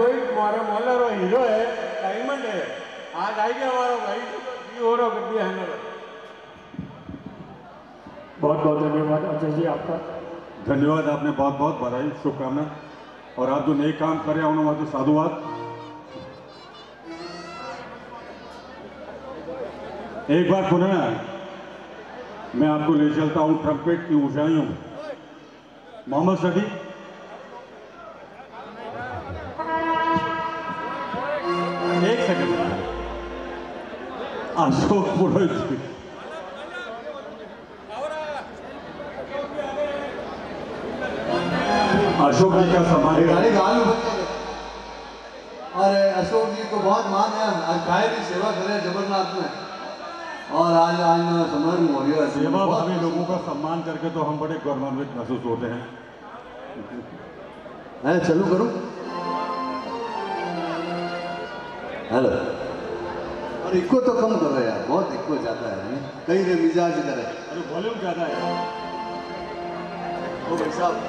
रोहित मारा मोहल्ला रो हीरो है, डायमंड है। आज आ गया हमारा भाई ये हो रहा गड्डी है। बहुत बहुत धन्यवाद अजय जी आपका। धन्यवाद, आपने बहुत बहुत बधाई शुभकामना। और आप जो नए काम कर रहे हैं उन्होंने तो साधुवाद। एक बार पुनः मैं आपको ले चलता हूं ट्रम्पेट की ऊंचाइयों। मोहम्मद सदी, एक सेकंड। अशोक पुरोहित जी, अशोक जी का सम्मान। अरे अशोक जी को बहुत मान है, आज गाय की सेवा करे जबरनाथ में। और आज सम्मान हो गया। सेवा भावी लोगों का सम्मान करके तो हम बड़े गौरवान्वित महसूस होते हैं। मैं चालू करूं? हेलो। और इको तो कम करो यार, बहुत इको ज्यादा है। कहीं रे मिजाज करे। अरे वॉल्यूम ज्यादा है। ओ भाई साहब,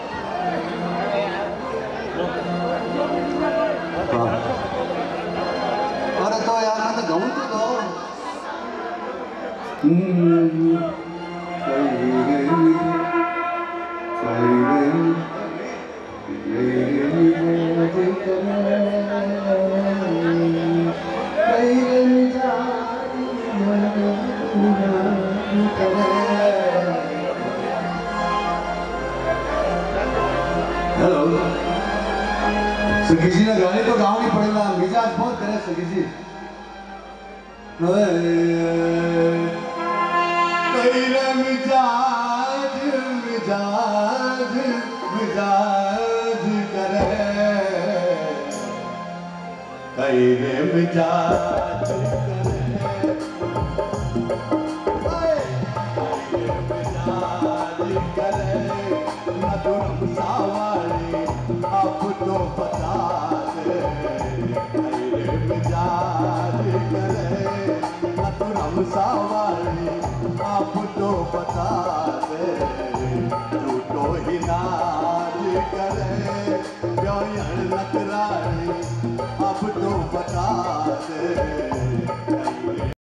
अरे तो यार मैं तो गाऊं तो दो। हेलो सखी जी ने गाने तो गाँव पड़ेगा, मिजाज बहुत करे सखी जी। मिजाज मिजाज मिजाज करे, मिजाज करे।